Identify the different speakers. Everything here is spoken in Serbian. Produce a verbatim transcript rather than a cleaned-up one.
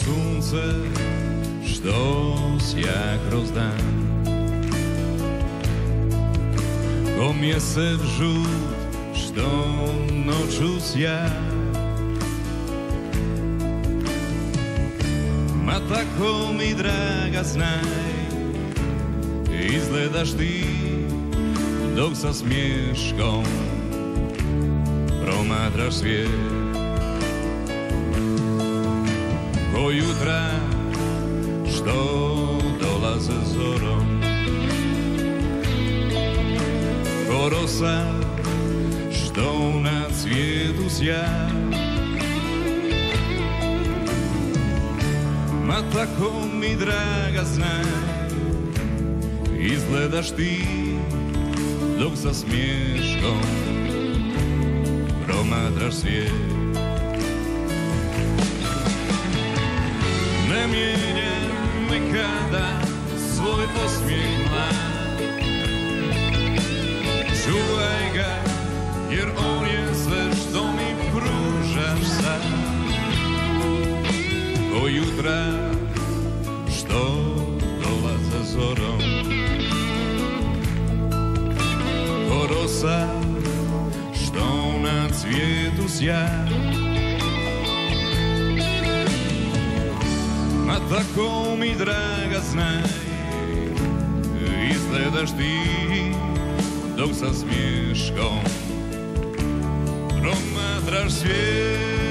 Speaker 1: sunce što sja kroz dan, ko mjesec žut što noću sja. Ma tako mi draga znaj, izgledaš ti dok sa smješkom promatraš svijet. Ko jutra što dolaze zorom, ko rosa što na cvijetu sja. Ma tako mi draga znaj, izgledaš ti dok sa smješkom promatraš svijet. Ne mijenjam nikada svoj osmijeh mlad, čuvaj ga jer on je sve što mi pružaš sad. Ko jutra što dolaze zorom, ko rosa što na cvijetu sja. Ma tako mi draga znaj, izgledaš ti dok sa smješkom promatraš svijet.